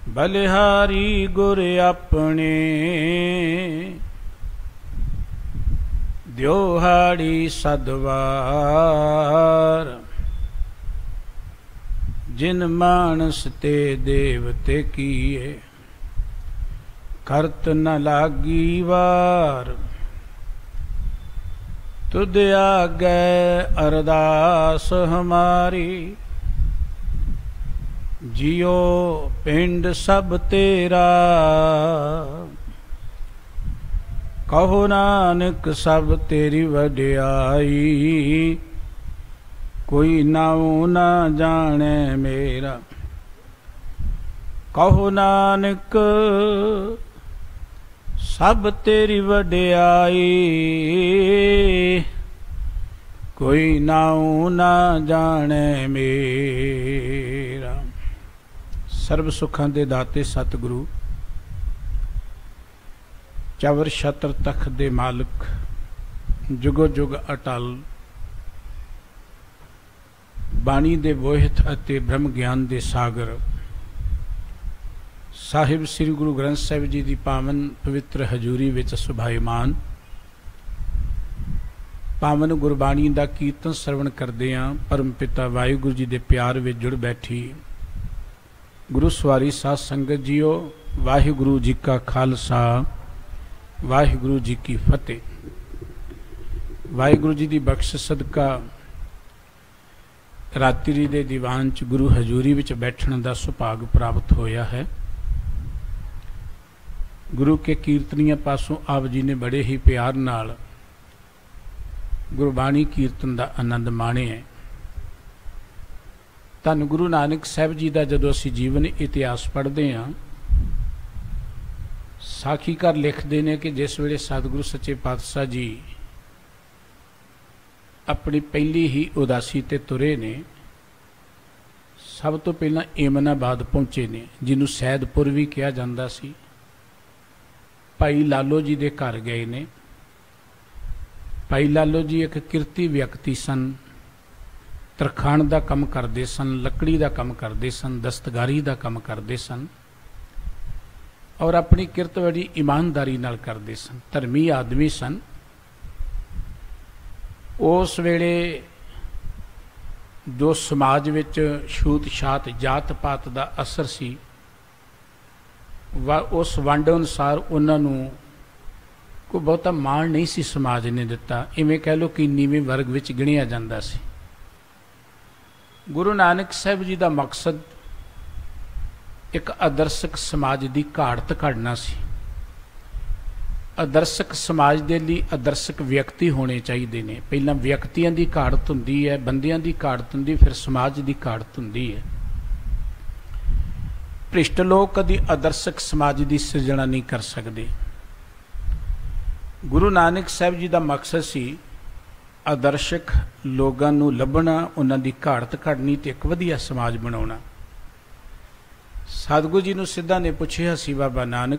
बलिहारी गुर अपने द्योहाड़ी सदवार। जिन मानस ते देवते किए करत न लागी वार। तुद आगे अरदास हमारी जियो पिंड सब तेरा। कहो नानक सब तेरी वड्याई कोई नाऊ ना जाने मेरा। कहो नानक सब तेरी वड्याई कोई नाऊ ना जाने मेरा। सर्व सुखां दे दाते सतगुरु चवर छत्र तख्त दे मालिक जुगो जुग अटल बाणी दे बोहित अते ब्रह्म ज्ञान दे सागर साहिब श्री गुरु ग्रंथ साहिब जी की पावन पवित्र हजूरी विच सुभाईमान पावन गुरबाणी का कीर्तन श्रवण करदियां परम पिता वाहिगुरु जी के प्यार में जुड़ बैठी गुरु सवारी साध संगत जीओ। वाहिगुरु जी का खालसा वाहिगुरु जी की फतेह। वाहिगुरु जी की बख्श सदका रात्रि दे दीवान च गुरु हजूरी विच बैठण का सुभाग प्राप्त होया है। गुरु के कीर्तनिया पासों आप जी ने बड़े ही प्यार नाल गुरबाणी कीर्तन का आनंद माणे है। धन गुरु नानक साहब जी का जदों असीं जीवन इतिहास पढ़ते हाँ साखीकार लिखते हैं कि जिस वेले सतगुरु सच्चे पातशाह जी अपनी पहली ही उदासी ते तुरे ने सब तो पहला एमनाबाद पहुंचे ने जिन्हों सैदपुर भी कहा जाता सी। भाई लालो जी के घर गए ने। भाई लालो जी एक किरती व्यक्ति सन। तरखाण का काम करते सन, लकड़ी का काम करते सन, दस्तकारी का काम करते सन और अपनी किरत बड़ी ईमानदारी नाल करते सन। धर्मी आदमी सन। उस वेले जो समाज विच छूत छात जात पात का असर सी उस वंड अनुसार उन्होंने कोई बहुता मान नहीं सी समाज ने दिता। इवें कह लो कि नीवें वर्ग विच गिणिया जांदा सी। गुरु नानक साहब जी का मकसद एक आदर्शक समाज की घाड़त काढ़ना सी। आदर्शक समाज के लिए आदर्शक व्यक्ति होने चाहिए ने। पहला व्यक्तियों की घाड़त हुंदी है, बंदियां की घाड़त हुंदी, फिर समाज की घाड़त हुंदी है। भ्रिष्ट लोग कभी आदर्शक समाज की सिरजना नहीं कर सकते। गुरु नानक साहब जी का मकसद सी आदर्शक लोगों नूं लभना, उन्हां दी घाड़त कढ़नी ते एक वधिया समाज बनाउणा। सतगुरु जी नूं सिद्धा ने पुछिया सी, बाबा नानक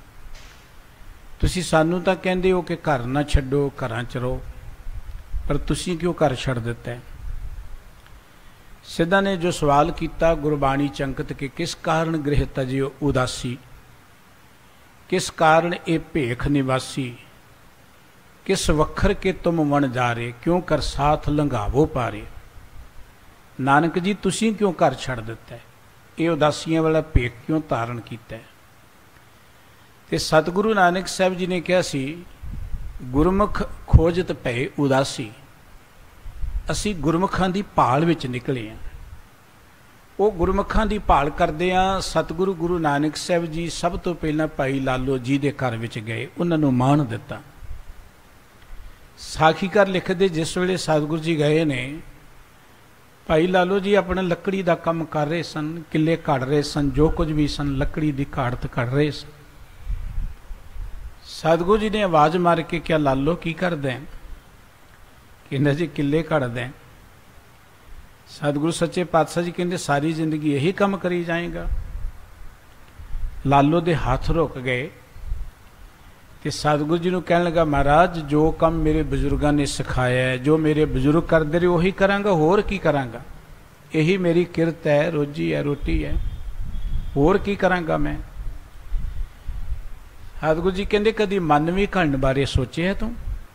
तुसीं सानूं तां कहंदे हो कि घर ना छड्डो, घरां च रहो, पर तुसीं क्यों घर छड्ड दिता है? सिद्धा ने जो सवाल किया गुरबाणी चंकत के किस कारण गृह तजियो उदासी, किस कारण ये भेख निवासी, किस वखर के तुम वन जा रहे, क्यों कर साथ लंघावो पारे। नानक जी तुसीं क्यों घर छड़ दिता है, ये उदासियां वाला भेख क्यों धारण किया है? ते सतगुरु नानक साहब जी ने कहा सी, गुरमुख खोजत पए उदासी, असी गुरमुखां दी भाल विच निकले हैं। वो गुरमुखां दी भाल करदे आ। सतगुरु गुरु नानक साहब जी सब तो पहला भाई लालो जी दे घर विच गए, उन्होंने मान दिता। साखीकार लिखते जिस वेले सतगुरु जी गए ने, भाई लालो जी अपना लकड़ी का काम कर रहे सन, किले कढ़ रहे सन, जो कुछ भी सन लकड़ी की घाड़त कढ़ रहे सन। सतगुरु जी ने आवाज़ मार के क्या लालो की कर दें? कहते जी किले कढ़ दें। सतगुरु सच्चे पातशाह जी कहते सारी जिंदगी यही काम करी जाएगा। लालो दे हाथ रुक गए तो सतगुरु जी ने कहने लगा, महाराज जो काम मेरे बजुर्गों ने सिखाया है, जो मेरे बजुर्ग करते रहे वही करांगा, होर की करांगा। यही मेरी किरत है, रोजी है, रोटी है। होर की करांगा मैं। सतगुरु जी कहते कदी मन भी घड़न बारे सोचे है तू?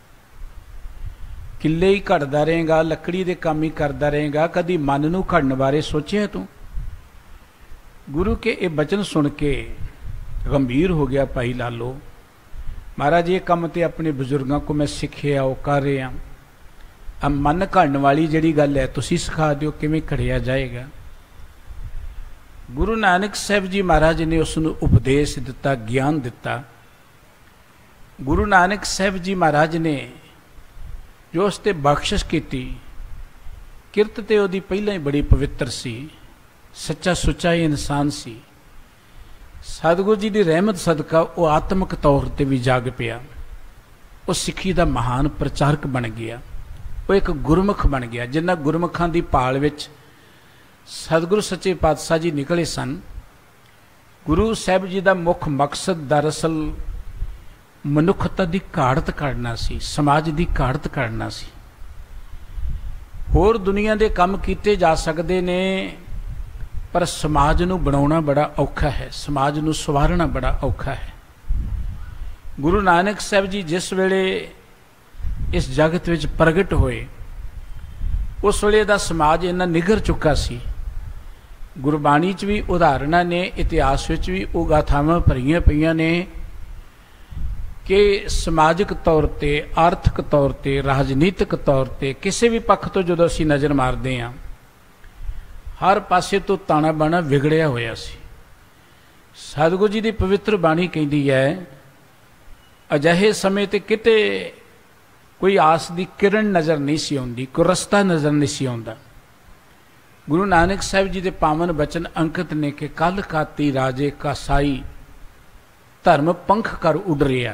किले ही घड़दा रहेगा, लकड़ी के काम ही करता रहेगा, कदी मन नूं घड़न बारे सोचे है तू? गुरु के ये बचन सुन के गंभीर हो गया भाई लालो। महाराज ये काम तो अपने बजुर्गों को मैं सीखिया वो कर रहा। अब मन घड़न वाली जिहड़ी गल है तुसीं सिखा दिओ किवें घड़िया जाएगा। गुरु नानक साहब जी महाराज ने उसनूं उपदेश दिता, ज्ञान दिता। गुरु नानक साहब जी महाराज ने जो उसते बख्शिश की, किरत ते उहदी पहलां ही बड़ी पवित्र सी, सच्चा सुच्चा इंसान सी। सतगुरु जी की रहमत सदका वो आत्मक तौर पर भी जाग पिया। वो सिੱਖੀ का महान प्रचारक बन गया, वो एक गुरमुख बन गया। जिन्ना गुरमुखां की भाल विच सतगुरु सच्चे पातशाह जी निकले सन। गुरु साहब जी का मुख मकसद दरअसल मनुखता की घाड़त करना सी, समाज की घाड़त करना सी। होर दुनिया के काम किए जा सकते ने, पर समाज नूं बनाउणा बड़ा औखा है, समाज नूं सवारना बड़ा औखा है। गुरु नानक साहब जी जिस वेले इस जगत विच प्रगट होए, उस वेले दा समाज इन्ना निगर चुका सी। गुरबाणी च भी उदाहरणा ने, इतिहास विच भी वो गाथावां भरियां पईयां ने कि समाजिक तौर पर, आर्थिक तौर पर, राजनीतिक तौर पर किसी भी पक्ष तो जो असीं नज़र मारते हैं, हर पासे तो ताना बाना विगड़िया होया सी। सतगुरु जी की पवित्र बाणी कहती है, अजिहे समय ते किते कोई आस की किरण नज़र नहीं सी आउंदी, कोई रस्ता नज़र नहीं सी आउंदा। गुरु नानक साहब जी के पावन बचन अंकित ने कि कल काती राजे कसाई धर्म पंख कर उड़ रिया।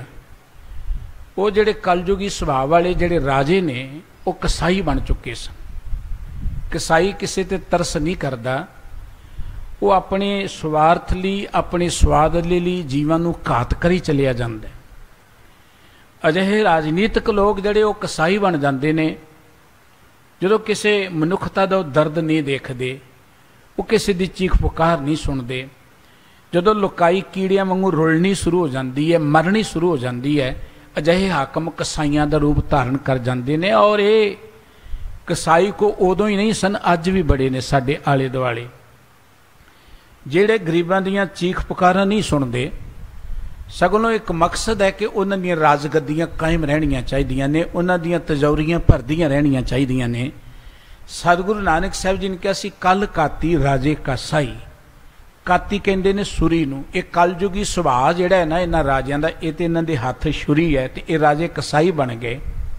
वो जिहड़े कलयुगी सुभाव वाले जिहड़े राजे ने वो कसाई बन चुके सन। कसाई किसी ते तरस नहीं करता, वो अपने स्वार्थ लई, अपने स्वाद लई जीवन नूं घात करी चलिया जांदा है। अजिहे राजनीतिक लोग जिहड़े वो कसाई बन जाते ने, जदों किसी मनुखता दा दर्द नहीं देखते, वो किसी की चीख पुकार नहीं सुनते, जदों लुकाई कीड़ियां वांगू रुलनी शुरू हो जाती है, मरनी शुरू हो जाती है, अजिहे हाकम कसाइयां दा रूप धारण कर जाते हैं। और ये कसाई को उदों ही नहीं सन, अज भी बड़े ने साडे आले दुआले, जिहड़े गरीबां दीयां चीख पुकारां नहीं सुनते, सगों एक मकसद है कि उन्हां दीयां राजगद्दियां कायम रहनियां चाहिदियां ने, उन्हां दीयां तजौरियां भरदियां रहनियां चाहिदियां ने। सतगुरु नानक साहब जी ने कहा सी, कल काती राजे कसाई। काती कहंदे ने सुरी नूं। ये कलयुगी सुभाਅ जिहड़ा है ना इन्हां राजियां दा, ये ते इन्हां दे हत्थ छुरी है, ते ये राजे कसाई बन गए,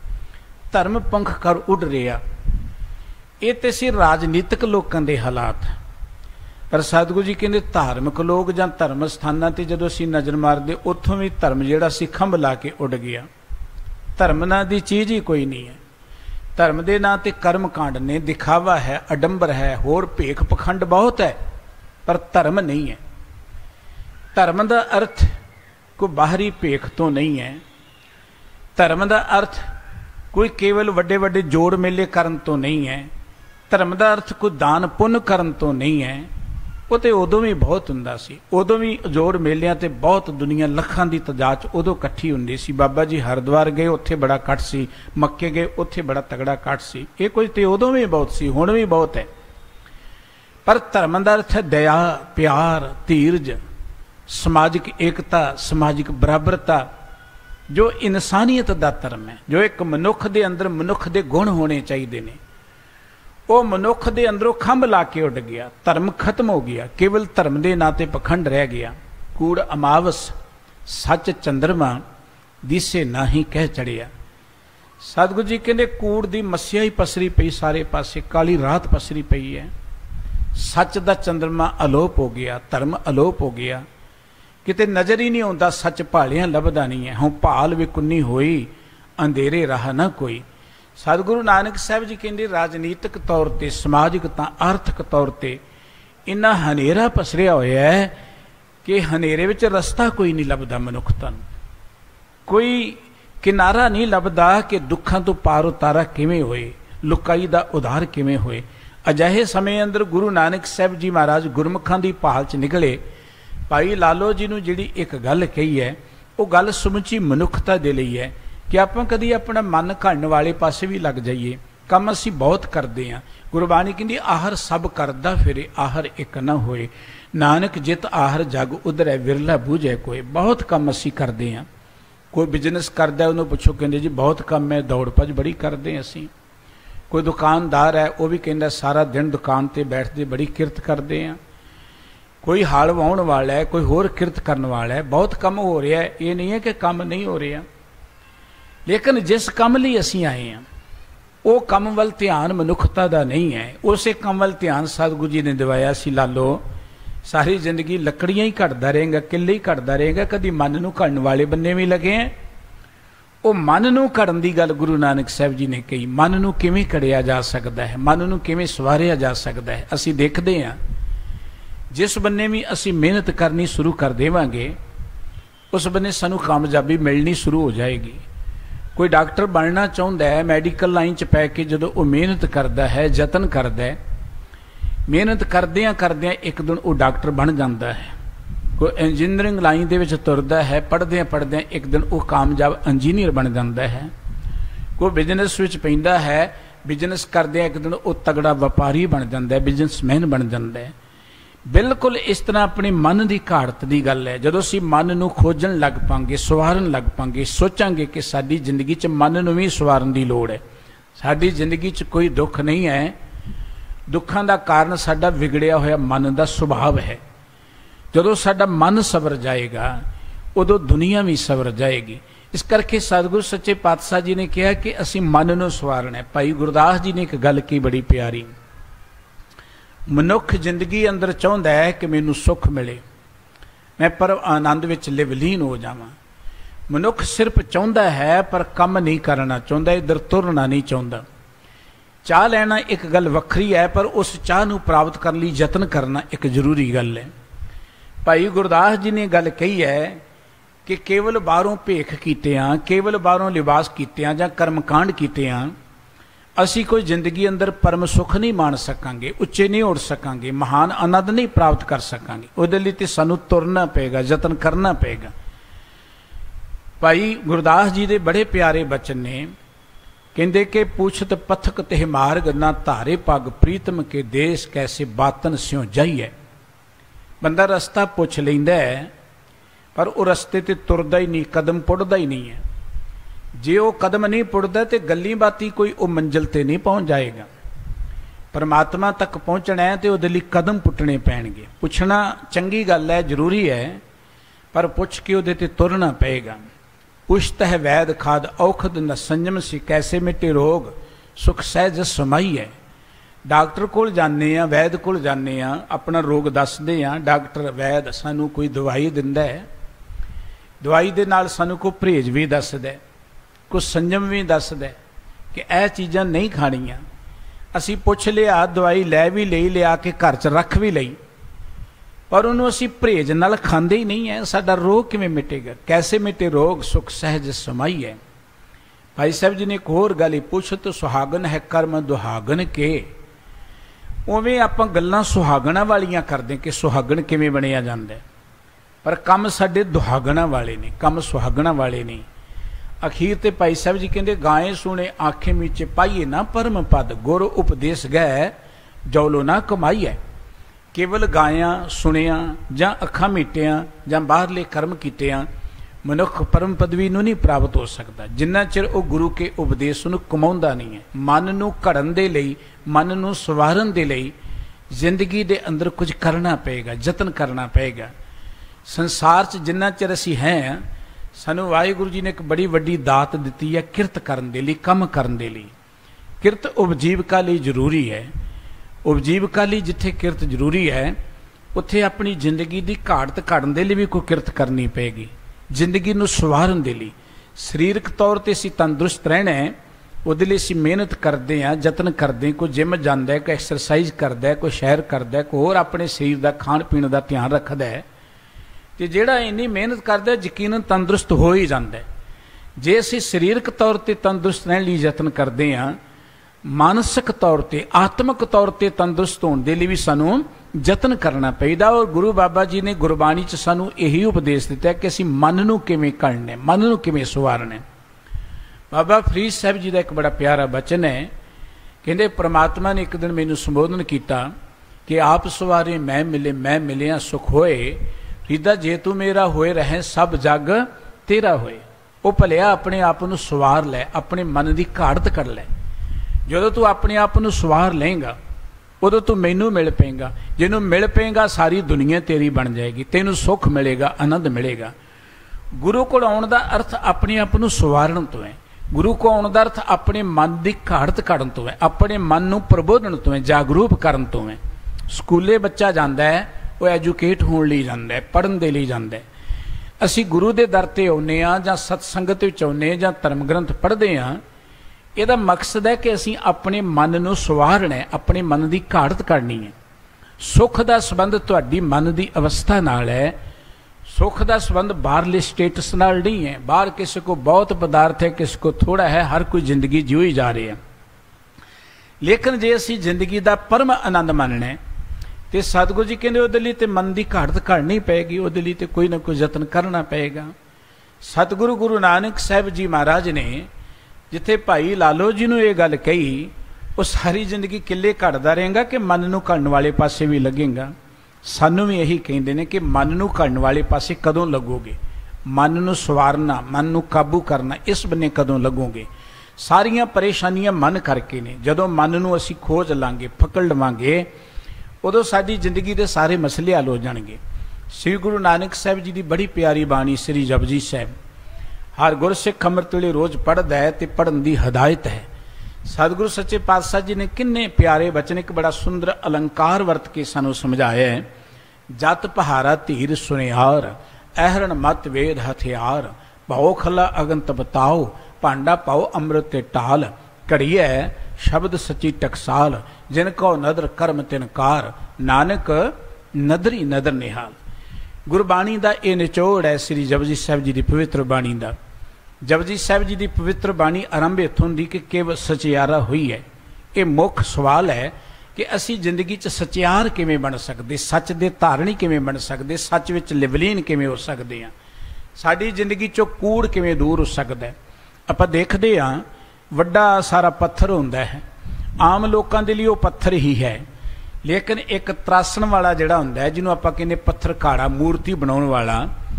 धर्म पंख कर उड़ रिया। ये तो सी राजनीतिक लोगों के हालात। पर सतगुरु जी कहते धार्मिक लोग जां धर्म स्थानां ते जदों असीं नज़र मारदे, उत्थों भी धर्म जिहड़ा सी खंभ ला के उड़ गया। धर्म नां दी चीज़ ही कोई नहीं है। धर्म दे नां ते कर्म कांड ने, दिखावा है, अडंबर है, होर भेख पखंड बहुत है, पर धर्म नहीं है। धर्म का अर्थ कोई बाहरी भेख तो नहीं है। धर्म का अर्थ कोई केवल वड्डे वड्डे जोड़ मेले करन तो नहीं है। धर्म का अर्थ कोई दान पुण्य करन तो नहीं है। वो तो उदों भी बहुत हुंदा सी, उदों भी जोड़ मेलियां ते बहुत दुनिया लखां की तादाद च उदों इकट्ठी हुंदी सी। बाबा जी हरिद्वार गए, उत्थे बड़ा कट सी, मक्के गए, उत्थे बड़ा तगड़ा कट सी। ये कुछ तो उदों भी बहुत सी, हुण भी बहुत है। पर धर्म का अर्थ है दया, प्यार, धीरज, समाजिक एकता, समाजिक बराबरता, जो इंसानियत का धर्म है, जो एक मनुख के अंदर मनुख के गुण होने चाहिए ने। वो मनुख के अंदरों खंभ ला के उड़ गया, धर्म खत्म हो गया, केवल धर्म के नाते पखंड रह गया। कूड़ अमावस सच चंद्रमा दिसे ना ही कह चढ़िया। सतगुरु जी कहते कूड़ की मस्या ही पसरी पई, सारे पासे काली रात पसरी पई है। सच का चंद्रमा अलोप हो गया, धर्म अलोप हो गया, किते नज़र ही नहीं आता, सच भालियां लभदा नहीं है। हुण भाल विकुन्नी होई, अंधेरे राह ना कोई। सतगुरु नानक साहब जी कहते राजनीतिक तौर पर, समाजिक आर्थिक तौर पर इन्ना हनेरा पसरिया होया है कि हनेरे विच रस्ता कोई नहीं लभदा। मनुखता कोई किनारा नहीं लभदा कि दुखों तो पार उतारा किवें होए, लुकाई दा उधार किवें होए। अजिहे समय अंदर गुरु नानक साहब जी महाराज गुरमुखां दी भाल च निकले भाई लालो जी नूं जिहड़ी एक गल कही है वो गल समुची मनुखता दे लई है कि आपां कदी अपना मन घड़न वाले पासे भी लग जाइए। काम असीं बहुत करते हैं। गुरबाणी कहती आहर सब करदा फिरे आहर एक न होए, नानक जित आहर जग उधरै विरला बूझे कोई। बहुत काम असीं करते हैं। कोई बिजनेस करदा उन्होंने पुछो कहते जी बहुत काम है, दौड़ भज बड़ी करते हैं असीं। कोई दुकानदार है वह भी कहता सारा दिन दुकान पर बैठते बड़ी किरत करते हैं। कोई हल वाउण वाला है, कोई होर किरत करने वाला है। बहुत काम हो रहा है, ये नहीं है कि काम नहीं हो रहा। लेकिन जिस काम लई असीं आए हैं वो काम वल ध्यान मनुखता का नहीं है। उस काम वल ध्यान सतगुरु जी ने दिवाया सी लालो सारी जिंदगी लकड़ियां ही घटदा रहेगा, किले ही घटदा रहेगा, कभी मन नूं घड़न वाले बन्ने भी लगे हैं। वो मन नूं घड़न की गल गुरु नानक साहब जी ने कही। मन नूं किवें घड़िया जा सकता है, मन नूं किवें सवारिया जा सकता है। असीं देखते हैं जिस बन्ने भी असीं मेहनत करनी शुरू कर देवांगे उस बन्ने सानूं कामयाबी मिलनी शुरू हो जाएगी। कोई डॉक्टर बनना चाहुंदा है, मैडिकल लाइन च पै के जदों वो मेहनत करता है, जतन करता है, मेहनत करदियां करदियां एक दिन वो डॉक्टर बन जाता है। कोई इंजीनियरिंग लाइन दे विच तुरदा है, पढ़दियां पढ़दियां एक दिन वो कामयाब इंजीनियर बन जाता है। कोई बिजनेस विच पैंदा है, बिजनेस करदियां एक दिन वो तगड़ा व्यापारी बन जाता है, बिजनेसमैन बन जाता है। बिल्कुल इस तरह अपने मन की घाड़त की गल है। जदों असीं मन नूं खोजण लग पांगे, सवारन लग पांगे, सोचांगे कि साडी जिंदगी च मन नूं भी सवारन की लोड़ है। साडी जिंदगी च कोई दुख नहीं है, दुखां दा कारण साडा विगड़िया होया मन का सुभाव है। जदों साडा मन सवर जाएगा उदों दुनिया भी सवर जाएगी। इस करके सतगुरु सच्चे पातशाह जी ने कहा कि असीं मन नूं सवारना है। भाई गुरदास जी ने एक गल की बड़ी प्यारी, मनुख जिंदगी अंदर चाहुंदा है कि मैनूं सुख मिले, मैं पर आनंद विच लिवलीन हो जावां। मनुख सिर्फ चाहुंदा है पर काम नहीं करना चाहुंदा, इधर तुरना नहीं चाहुंदा। चाह लेना एक गल वखरी है पर उस चाह नूं प्राप्त करने लई यतन करना एक जरूरी गल है। भाई गुरदास जी ने गल कही है कि केवल बाहरों भेख कीतियां, केवल बाहरों लिबास कीतियां जां कर्मकांड कीतियां असी कोई जिंदगी अंदर परम सुख नहीं मान सकांगे, उच्चे नहीं उड़ सकांगे, महान आनंद नहीं प्राप्त कर सकांगे। उहदे लई ते सानूं तुरना पेगा, यतन करना पेगा। भाई गुरदास जी दे बड़े प्यारे बचन ने, कहंदे कि पूछत पथक ते मार्ग ना धारे पग, प्रीतम के देश कैसे बातन स्यों जाइए। बंदा रस्ता पुछ लैंदा है पर वो रस्ते ते तुरदा ही नहीं, कदम पुढ़दा ही नहीं है। जे वो कदम नहीं पुढ़दा तो गल्ली बाती कोई वो मंजिल ते नहीं पहुँच जाएगा। परमात्मा तक पहुँचना है तो उहदे लई कदम पुट्टने पैणगे। पुछना चंगी गल है, जरूरी है, पर पुछ के उहदे ते तुरना पेगा। पुछत है वैद खाद औखद न संयम सी, कैसे मिटे रोग सुख सहज समाई है। डॉक्टर कोल जाने आ, वैद कोल जाने आ, अपना रोग दसदे आ, डॉक्टर वैद सानू कोई दवाई दिंदा है, दवाई दे नाल सानू कोई परहेज भी दसदा है, कुछ संयम भी दसदा है कि यह चीज़ां नहीं खाणियां। असी पुछ लिया, दवाई लै भी लई, लिया के घर च रख भी लई, पर उन्होंने असी परहेज नाल खांदे ही नहीं है। साडा रोग किवें मिटेगा? कैसे मिटे रोग सुख सहज समाई है। भाई साहब जी ने एक होर गल पुछ तो सुहागन है कर्म दुहागन के। उवें आपां गल्लां सुहागणा वालियां करदे कि सुहागण किवें बणिया जांदा है, पर काम साडे दुहागणा वाले ने, काम सुहागणा वाले नहीं। अखीर ते भाई साहब जी कहते गाएं सुने आखे मीचे पाइए ना परम पद, गुर उपदेश गए जौलो ना कमाई है। केवल गाया सुनिया जां अखां मीटिया जां बाहरले कर्म कीतिया मनुख परम पदवी नूं नहीं प्राप्त हो सकता जिन्ना चिर वो गुरु के उपदेश नूं कमाउंदा नहीं है। मन नूं घड़न दे लई, मन नूं सवारन दे लई जिंदगी दे अंदर कुछ करना पेगा, यतन करना पेगा। संसार च जिन्ना चिर असीं हैं, सानू वाहिगुरू जी ने एक बड़ी वड्डी दात दिती है किरत करन दे लई, काम करन दे लई। किरत उपजीविका लई जरूरी है। उपजीविका लई जिथे किरत जरूरी है उत्थे अपनी जिंदगी की घाड़त घड़न दे लई भी कोई किरत करनी पेगी। जिंदगी नूं सवारन दे लई सरीरक तौर ते असीं तंदुरुस्त रहना है, उहदे लई असीं मेहनत करदे हां, यतन करदे। कोई जिम जांदा है, कोई एक्सरसाइज करदा है, कोई सैर करदा है, कोई होर अपने शरीर का खाण पीण का ध्यान रखदा है। तो जिहड़ा इन्नी मेहनत करदा यकीनन तंदुरुस्त हो ही जांदा है। जे असीं सरीरक तौर ते तंदुरुस्त रहण लई यतन करदे हां, मानसिक तौर पर आत्मक तौर पर तंदुरुस्त होने के लिए भी सानू यतन करना पईदा। और गुरु बाबा जी ने गुरबाणी च सानू यही उपदेश दिता है कि असीं मन नूं किवें कढना, मन नूं किवें सवारना। बाबा फरीद साहब जी का एक बड़ा प्यारा बचन है, कहते परमात्मा ने एक दिन मैनू संबोधन किया कि आप सवारे मैं मिलिया सुख होए, फरीदा जे तू मेरा होए रहे सब जग तेरा होए। वो भलिया अपने आप नूं सवार लै, अपने मन की घाड़त कर लै। जो तू अपने आप नूं सवार लेंगा उदों तू मैनू मिल पेगा, जिन्हों मिल पेगा सारी दुनिया तेरी बन जाएगी, तेनू सुख मिलेगा, आनंद मिलेगा। गुरु को आउण दा अर्थ अपने आप नूं सवारण तो है। गुरु को आउण दा अर्थ अपने मन की घाड़त करन तो है, अपने मन नूं प्रबोधन तो है, जागरूक करन तो है। स्कूले बच्चा जाता है वो एजुकेट होने लिए जाता है, पढ़न के लिए जाता है। असी गुरु के दर ते आउंदे आ जां सतसंगत विच आउंदे जां धर्म ग्रंथ पढ़ते हैं, यदा मकसद है कि असी अपने मन नूं सवारना है, अपने मन की घाड़त करनी है। सुख का संबंध तुहाडी मन की अवस्था नाल है। सुख का संबंध बाहरले स्टेटस नाल नहीं है। बाहर किसी को बहुत पदार्थ है, किसी को थोड़ा है, हर कोई जिंदगी जियो ही जा रहे हैं। लेकिन जे असी जिंदगी का परम आनंद मानना है तो सतगुरु जी कहते उहदे लई ते मन की घाड़त करनी पेगी, उहदे लई ते कोई ना कोई यतन करना पेगा। सतगुरु गुरु नानक साहब जी महाराज ने जिथे भाई लालो जी नूं ये गल कही, वो सारी जिंदगी किले घड़दा रहेगा कि मन नूं घड़न वाले पासे भी लगेगा। सानू भी यही कहते हैं कि मन नूं घड़न वाले पासे कदों लगोगे, मन नूं सवारना, मन नूं काबू करना, इस बन्ने कदों लगोगे। सारियां परेशानियां मन करके ने। जदों मन नूं असीं खोज लांगे, पकड़ लवांगे, उदों साडी जिंदगी दे सारे मसले हल हो जाणगे। श्री गुरु नानक साहब जी की बड़ी प्यारी बाणी श्री जपजी साहब, हर गुरसिख अमृत वेले रोज़ पढ़दा है तो पढ़न की हदायत है। सतगुरु सच्चे पातशाह जी ने किन्ने प्यारे बचन, एक बड़ा सुंदर अलंकार वरत के सानू समझाया है। जत पहारा धीर सुनिहार, अहरण मत वेद हथियार, भाओ खला अगंत बताओ, भांडा पाओ अमृत ते टाल, घड़िया शब्द सची टकसाल, जिनको नदर कर्म तिनकार, नानक नदरी नदर निहाल। गुरबाणी का यह निचोड़ है श्री जपजी साहब जी की पवित्र बाणी का। जपजी साहब जी की पवित्र बाणी आरंभ इत्थों दी कि केवल सचियारा हुई है। ये मुख सवाल है कि असी जिंदगी च सचियार किवें बन सकते, सच दे धारणी किवें बन सकते, सच विच लिवलीन किवें हो सकते हैं, साडी जिंदगी चों कूड़ किवें दूर हो सकता है। आपां देखदे हां वड्डा सारा पत्थर हुंदा है, आम लोकां दे लई ओह पत्थर ही है। लेकिन एक तरासण वाला जिहड़ा हुंदा है, जिन्हों आपां कहने पत्थर घाड़ा, मूर्ति बनाउण वाला,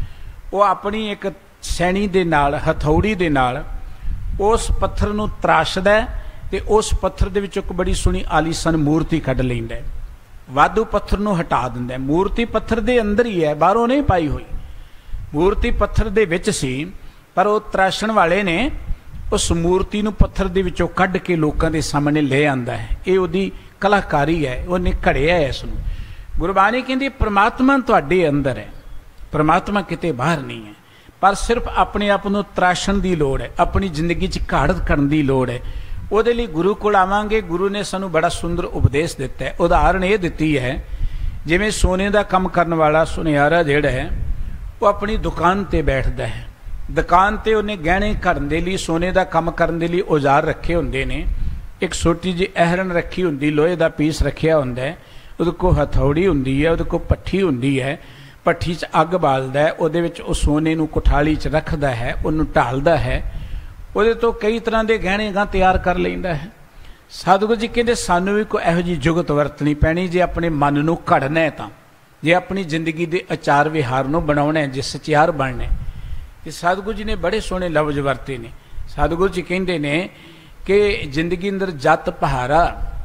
वो अपनी एक सैनी दे नाल, हथौड़ी दे नाल उस पत्थर नूं तराशदा ते उस पत्थर दे विचों एक बड़ी सोहनी आलीसन मूर्ति कढ लैंदा है, वाधू पत्थर नूं हटा दिंदा है। मूर्ति पत्थर दे अंदर ही है, बाहरों नहीं पाई हुई। मूर्ति पत्थर दे विच सी, पर वो तराशण वाले ने उस मूर्ति नूं पत्थर दे विचों कढ के लोकां दे सामने ले आंदा है। ये उहदी कलाकारी है, उहने घड़िया है इसनूं। गुरबाणी कहंदी परमात्मा तुहाडे अंदर है, परमात्मा किते बाहर नहीं है। पर सिर्फ अपने आप नूं तराशण दी लोड़ है, अपनी जिंदगी च घाड़त करन दी लोड़ है। उहदे लई गुरु कोल आवांगे। गुरु ने सानूं बड़ा सुंदर उपदेश दिता है। उदाहरण ये दिती है, जिवें सोने का काम करन वाला सुनियारा जिहड़ा है वो अपनी दुकान ते बैठदा है। दुकान ते उहने गहने घड़न दे लई, सोने का काम करन दे लई औजार रखे हुंदे ने। एक छोटी जी अहरन रखी हुंदी, लोहे का पीस रखिया हुंदा है, उहदे कोल हथौड़ी हुंदी है, उहदे कोल पट्ठी हुंदी है, पट्ठी च अग बालदा है, उहदे विच उह सोने नूं कोठाली च रखदा है, उहनूं ढालदा है, उहदे तो कई तरह के गहने गां तैयार कर लैंदा है। सतगुरु जी कहंदे सानूं भी कोई इहो जी जुगत वरतनी पैणी जे अपने मन नूं घड़ना है, तां जे अपनी जिंदगी के आचार विहार नूं बनाउणा है, जे सचियार बनना है। ते सतगुरु जी ने बड़े सोहणे लफ्ज़ वरते ने। सतगुरु जी कहंदे ने कि जिंदगी अंदर जत पहारा,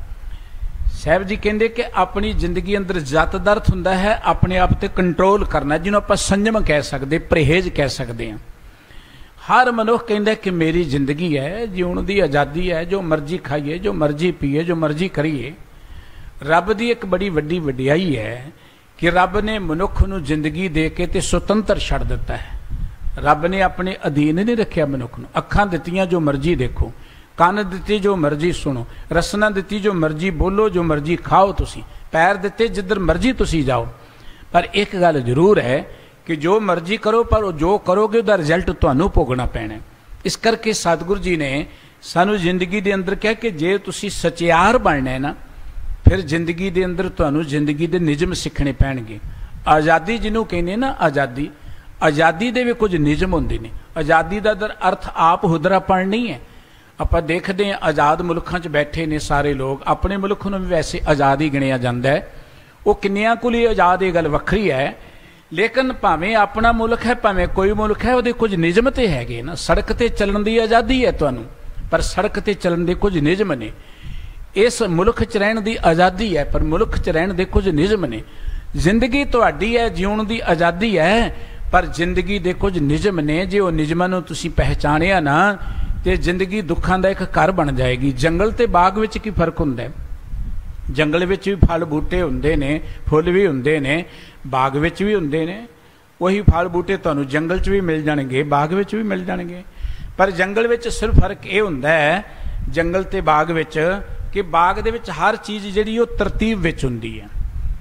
साहब जी कहते कि अपनी जिंदगी अंदर जत दा अर्थ हुंदा है अपने आप ते कंट्रोल करना, जिन्होंने आप संयम कह सकते, परहेज कह सकते हैं। हर मनुख कहता कि मेरी जिंदगी है, जीवन की आज़ादी है, जो मर्जी खाइए, जो मर्जी पीए, जो मर्जी करिए। रब की एक बड़ी वड्डी वडियाई है कि रब ने मनुख नूं जिंदगी दे के ते सुतंत्र छड़ दिता है। रब ने अपने अधीन नहीं रखा मनुख नूं। अखां दित्तियां जो मर्जी देखो, कान दिते जो मर्जी सुनो, रसना दिती जो मर्जी बोलो, जो मर्जी खाओ, तुसी पैर दिते जिधर मर्जी तुसी जाओ। पर एक गल जरूर है कि जो मर्जी करो, पर जो करोगे उसका रिजल्ट तुहानूं भोगना पैना। इस करके सतगुरु जी ने सानू जिंदगी दे अंदर क्या कि जे तुसी सचियार बनना है ना, फिर जिंदगी दे अंदर तुहानू जिंदगी दे निजम सीखने पैणगे। आज़ादी जिन्हों कहने ना, आज़ादी, आज़ादी दे भी कुछ निजम होंदे ने। आज़ादी दा दर अर्थ आप हुदरापन नहीं है। आपां देखदे हैं आज़ाद मुल्कां 'च बैठे ने सारे लोग, अपने मुल्क नूं भी वैसे आज़ाद ही गिणिया जांदा है। वो किन्नियां कुल ही आज़ाद, ये गल वखरी है, लेकिन भावें अपना मुल्क है भावें कोई मुल्क है, वो कुछ निजम तो है ना। सड़क ते चलण की आज़ादी है तुहानू, पर सड़क ते चलण के कुछ निजम ने। इस मुल्क च रहण की आज़ादी है, पर मुल्क च रहण के कुछ निजम ने। जिंदगी तुहाडी है, जीउण की आज़ादी है, पर जिंदगी के कुछ निजम ने। जे वो निजमां नूं तुसीं पहचानिया ना, तो जिंदगी दुखां दा एक घर बन जाएगी। जंगल ते बाग विच की फर्क हुंदा है? जंगल विच भी फल बूटे हुंदे ने, फुल भी हुंदे ने, बाग विच भी हुंदे ने। वही फल बूटे तुहानूं जंगल च भी मिल जाणगे, बाग विच भी मिल जाणगे। पर जंगल विच सिर्फ फर्क ये हुंदा है, जंगल ते बाग विच, कि बाग दे विच हर चीज़ जिहड़ी वो तरतीब विच हुंदी है।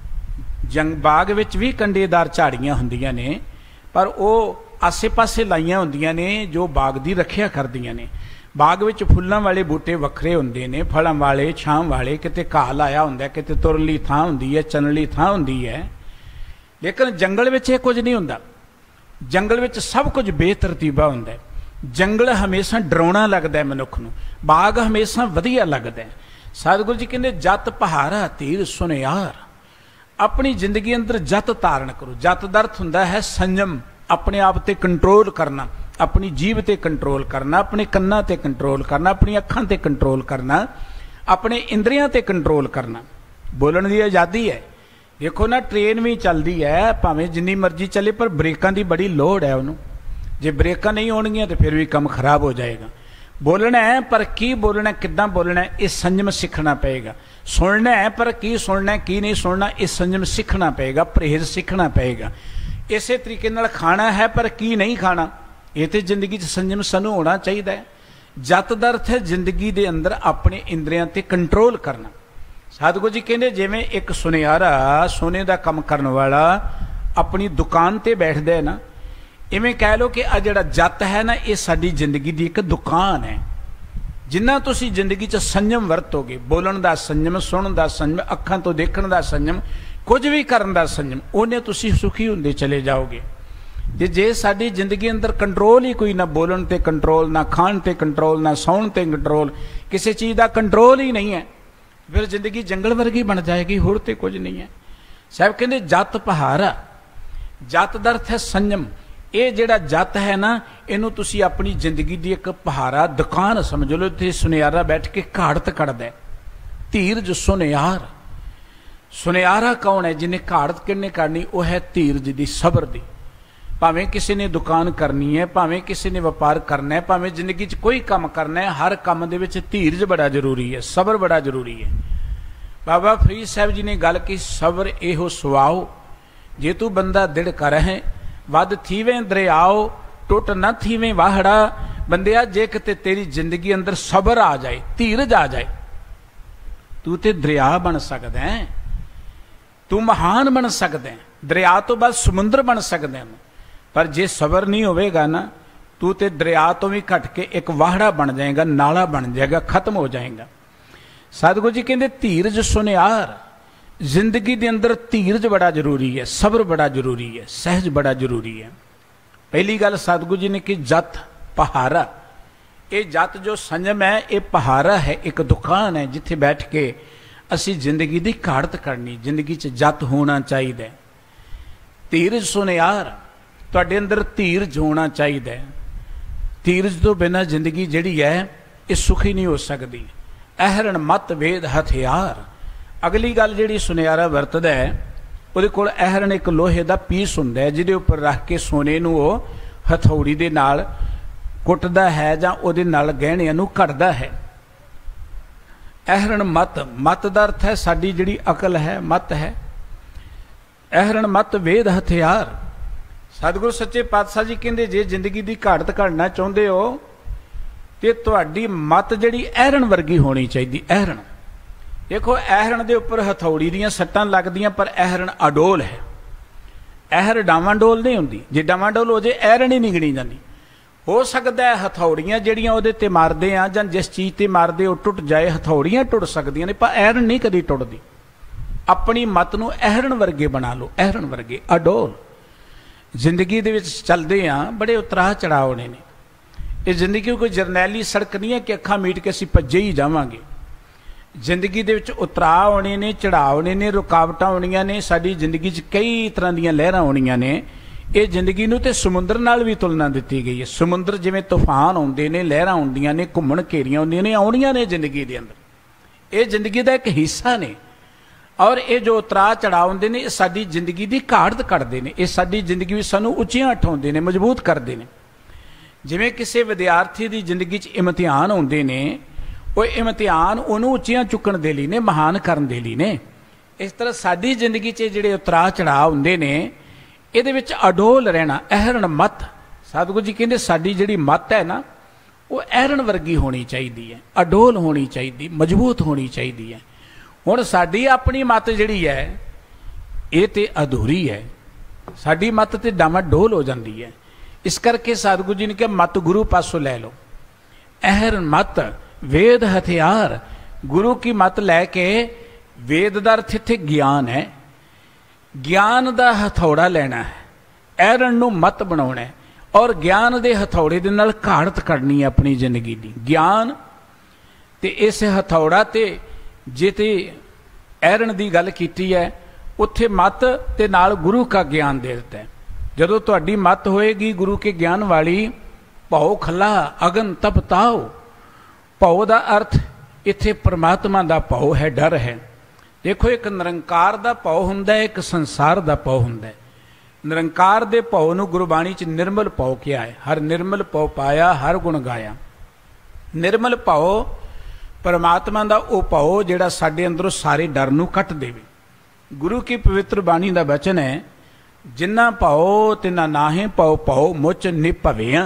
बाग विच भी कंडेदार झाड़ियां हुंदियां ने, पर वो आसे पासे लाइयां हुंदियां ने जो बाग दी रखिया करदियां ने। बाग विच फुल्लां वाले बूटे वखरे हुंदे ने, फलां वाले, छां वाले, किते घाह लाया हुंदा, किते तुरन लई थां हुंदी है, चलण लई थां हुंदी है। लेकिन जंगल विच ये कुछ नहीं हुंदा। जंगल विच सब कुछ बेतरतीबा हुंदा है। जंगल हमेशा डरावना लगता है मनुख नूं, बाग हमेशा वधिया लगता है। सतगुरु जी कहते जत पहारा तीर सुनियार। अपनी जिंदगी अंदर जत धारण करो। जत दा अर्थ हुंदा है संयम, अपने आप ते कंट्रोल करना, अपनी जीभ ते कंट्रोल करना, अपने कन्नां ते कंट्रोल करना, अपनी अखां ते कंट्रोल करना, अपने इंद्रियां ते कंट्रोल करना। बोलण दी आज़ादी है। देखो ना, ट्रेन भी चलती है, भावें जिन्नी मर्जी चले, पर ब्रेकां की बड़ी लोड़ है उन्होंने। जे ब्रेकां नहीं होणगियां तो फिर भी काम खराब हो जाएगा। बोलना है, पर की बोलना है, किद्दां बोलना है, ये संयम सीखना पएगा। सुनना है, पर की सुनना है, की नहीं सुनना, ये संयम सीखना पएगा, परहेज सीखना पएगा। इसे तरीके नाल खाना है, पर की नहीं खाना, ये तो जिंदगी च संयम सानू होना चाहिए। जत दा अर्थ है जिंदगी दे अंदर अपने इंद्रियां ते कंट्रोल करना। सतगुरु जी कहते जिवें एक सुनियारा सोने का काम करने वाला अपनी दुकान ते बैठदा है ना, इवें कह लो कि आ जिहड़ा जत है ना, ये साडी जिंदगी की एक दुकान है। जिन्ना तुसी जिंदगी च संयम वरतोगे, बोलन का संयम, सुनन का संयम, अखां तो देखण का संयम, कुछ भी करन का संयम, उन्हें तुसी सुखी हुंदे चले जाओगे। जे साडी जिंदगी अंदर कंट्रोल ही कोई ना, बोलन ते कंट्रोल, ना खाण ते कंट्रोल, ना सौण ते कंट्रोल, किसी चीज़ का कंट्रोल ही नहीं है, फिर जिंदगी जंगल वर्गी बन जाएगी, होर ते कुछ नहीं है। साहब कहते जत पहारा। जत दा अर्थ है संयम। ये जिहड़ा जत है ना, इनू तुसी अपनी जिंदगी की एक पहारा दुकान समझ लो। इत्थे सुनियारा बैठ के घाड़त कढ़दा है। धीरज सुनियार। सुनियारा कौन है? जिन्हें घाड़त किन्ने करनी, वह है धीरज दी, सबर दी। भावें किसी ने दुकान करनी है, भावें किसी ने व्यापार करना है, भावें जिंदगी च कोई काम करना है, हर काम दे विच धीरज बड़ा जरूरी है, सबर बड़ा जरूरी है। बाबा फरीद साहब जी ने गल की, सबर एहो सुआओ जे तू बंदा दिड़ कर है, वध थीवें दरियाओ टुट न थीवें वाहड़ा। बंदिया जे किते तेरी जिंदगी अंदर सबर आ जाए, धीरज आ जाए, तू ते दरिया बन सकदा है, तू महान बन सकदा है, दरिया तो बाद समुंदर बन सकदा है। पर जे सबर नहीं होवेगा ना, तू ते दरिया तो भी घट के एक वाहड़ा बन जाएगा, नाला बन जाएगा, खत्म हो जाएगा। सतगुरु जी कहते धीरज सुनियार। जिंदगी के अंदर धीरज बड़ा जरूरी है, सबर बड़ा जरूरी है, सहज बड़ा जरूरी है। पहली गल सतगुरु जी ने कि जत पहारा। ये जत जो संयम है, ये पहारा है, एक दुकान है जिथे बैठ के असी जिंदगी की घाड़त करनी। जिंदगी च जत होना चाहिए। धीरज सुनियार, तुहाडे अंदर धीरज होना चाहिए। धीरज तो बिना जिंदगी जिहड़ी है ये सुखी नहीं हो सकती। अहरण मत वेद हथियार। अगली गल जिहड़ी सुनियारा वरतदा है, उहदे कोल अहरण एक लोहे का पीस हुंदा है, जिहदे उपर रख के सोने नूं वो हथौड़ी दे नाल कुटदा है जां उहदे नाल गहणियां नूं घड़दा है। अहरण मत। मत दा अर्थ है साडी जिहड़ी अकल है, मत है। अहरण मत वेद हथियार। सतगुरु सच्चे पातशाह जी कहते जे जिंदगी की घाड़त घड़ना चाहुंदे हो तो तुहाडी मत जिहड़ी अहरण वर्गी होनी चाहिए। अहरण देखो, अहरण दे उपर हथौड़ी दीयां सट्टां लगदियां, पर अहरण अडोल है। अहर डावाडोल नहीं हुंदी। जे डावाडोल हो जाए अहरण ही नहीं गिनी जाती। हो सकता है हथौड़ियां जिहड़ियां उहदे ते मारदे आ जां जिस चीज़ ते मारदे वो टुट जाए, हथौड़ियां टुट सकदियां ने पर ऐरन नहीं कदी टुटदी। अपनी मत नूं ऐरन वर्गे बना लो, ऐरन वर्गे अडोल। जिंदगी दे विच चलदे आ, बड़े उतराह चढ़ाव होने ने। ये जिंदगी कोई जरनैली सड़क नहीं है कि अखां मीट के असीं भज्जे ही जावांगे। जिंदगी दे विच उतराह होने ने, चढ़ाव होने ने, रुकावटां होणीਆਂ ने। साडी जिंदगी च कई तरह दीयां लहरां होणीਆਂ ने। ये जिंदगी नूं ते समुंदर नाल भी तुलना दित्ती गई है। समुंदर जिवें तूफान आउंदे ने, लहरां आउंदियां ने, घुम्मण घेरियां आउंदियां ने, आउणीਆਂ ने जिंदगी दे अंदर। ये जिंदगी दा एक हिस्सा ने। और ये जो उतराह चढ़ाव होंदे ने, साडी जिंदगी दी घाट कढदे ने। ये साडी जिंदगी विच सानूं उच्चियां उठाउंदे ने, मजबूत करदे ने। जिवें किसी विद्यार्थी की जिंदगी च इम्तिहान आउंदे ने, वो इम्तिहान उन्होंने उच्चियां चुकण दे लई ने, महान करन दे लई ने। इस तरह साडी जिंदगी च जिहड़े उतराह चढ़ाव हुंदे ने, इहदे विच अडोल रहना, ऐरन मत। सतगुरू जी कहंदे साडी जिहड़ी मत है ना, वो ऐरन वर्गी होनी चाहिदी है, अडोल होनी चाहिदी, मजबूत होनी चाहिदी है। हुण साडी अपनी मत जिहड़ी है ये ते अधूरी है। साडी मत ते डामाडोल हो जाती है। इस करके सतगुरू जी ने कहा मत गुरु पासों लै लो। ऐरन मत वेद हथियार। गुरु की मत लैके, वेद दा अर्थ इत्थे ज्ञान है, ज्ञान दा हथौड़ा लेना है, ऐरन नूं मत बनाउणा है और ज्ञान दे हथौड़े दे नाल घाड़त करनी है अपनी जिंदगी दी। ज्ञान ते इस हथौड़ा ते जे ते ऐरन दी गल कीती है, उत्थे मत ते नाल गुरु का ज्ञान दे दिता है। जदों तुहाडी मत होएगी गुरु के ज्ञान वाली, भौ खला अगन तप ताओ। भौ दा अर्थ इत्थे परमात्मा दा भौ है, डर है। देखो एक निरंकार दा भौ हुंदा है, एक संसार दा भौ हुंदा है। निरंकार दे भौ नूं गुरबाणी च निर्मल भौ किया है। हर निर्मल भौ पाया, हर गुण गाया। निर्मल भौ परमात्मा दा ओ भौ जिहड़ा साडे अंदरों सारे डर नूं कट देवे। गुरु की पवित्र बाणी दा वचन है, जिन्ना भौ तिन्ना नाहे भौ भौ मुच निभविया।